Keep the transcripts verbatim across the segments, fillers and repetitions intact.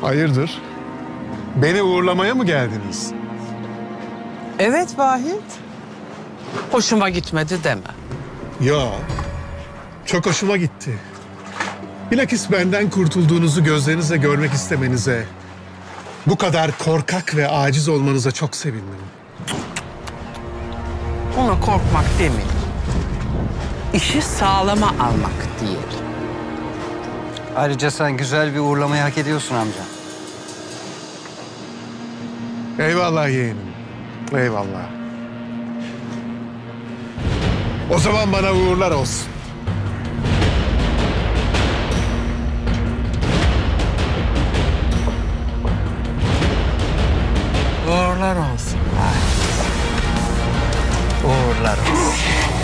Hayırdır? Beni uğurlamaya mı geldiniz? Evet Vahit. Hoşuma gitmedi deme. Ya, çok hoşuma gitti. Bilakis benden kurtulduğunuzu gözlerinizle görmek istemenize, bu kadar korkak ve aciz olmanıza çok sevindim. Ona korkmak demeyin. İşi sağlama almak diyelim. Ayrıca sen güzel bir uğurlamayı hak ediyorsun amca. Eyvallah yeğenim, eyvallah. O zaman bana uğurlar olsun. Uğurlar olsun Vahit. Uğurlar olsun.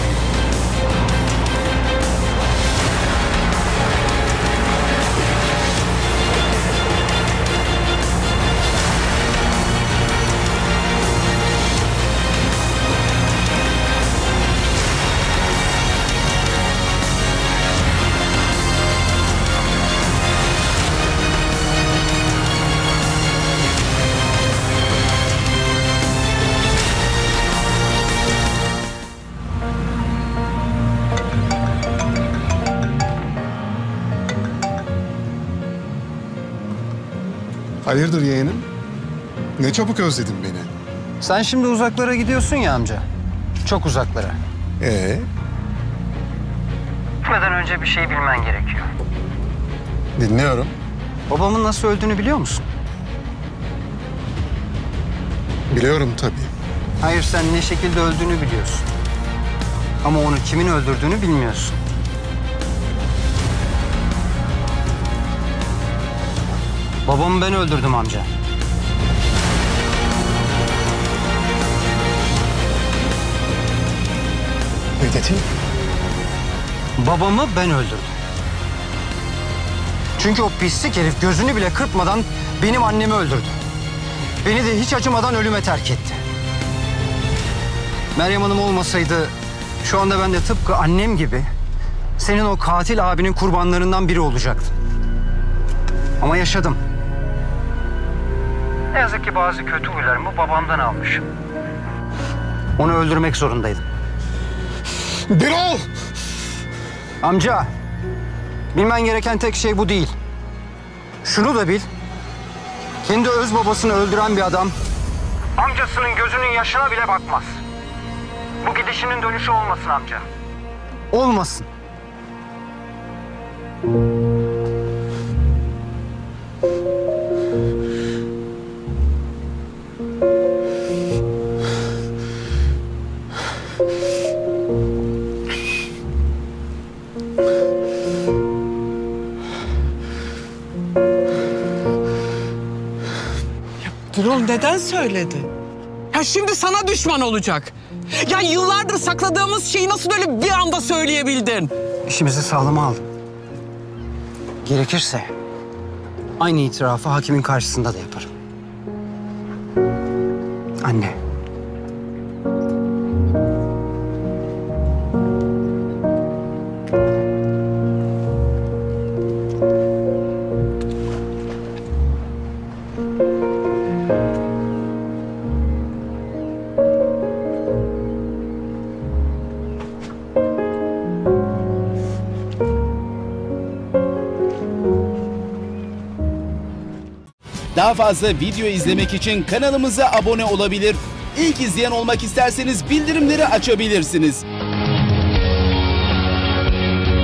Hayırdır yeğenim? Ne çabuk özledin beni. Sen şimdi uzaklara gidiyorsun ya amca. Çok uzaklara. Ee, Gitmeden önce bir şey bilmen gerekiyor. dinliyorum. Babamın nasıl öldüğünü biliyor musun? Biliyorum tabii. Hayır, sen ne şekilde öldüğünü biliyorsun. Ama onu kimin öldürdüğünü bilmiyorsun. Babamı ben öldürdüm amca. Ne dedin? Babamı ben öldürdüm. Çünkü o pislik herif gözünü bile kırpmadan benim annemi öldürdü. Beni de hiç acımadan ölüme terk etti. Meryem Hanım olmasaydı şu anda ben de tıpkı annem gibi senin o katil abinin kurbanlarından biri olacaktım. Ama yaşadım. Ne yazık ki bazı kötü huylarımı babamdan almışım. Onu öldürmek zorundaydım. Birol! Amca, bilmen gereken tek şey bu değil. Şunu da bil, kendi öz babasını öldüren bir adam amcasının gözünün yaşına bile bakmaz. Bu gidişinin dönüşü olmasın amca. Olmasın. Birol neden söyledi? Ya şimdi sana düşman olacak. Ya yıllardır sakladığımız şeyi nasıl öyle bir anda söyleyebildin? İşimizi sağlama aldım. Gerekirse aynı itirafı hakimin karşısında da yaparım. Anne. Daha fazla video izlemek için kanalımıza abone olabilir. İlk izleyen olmak isterseniz bildirimleri açabilirsiniz.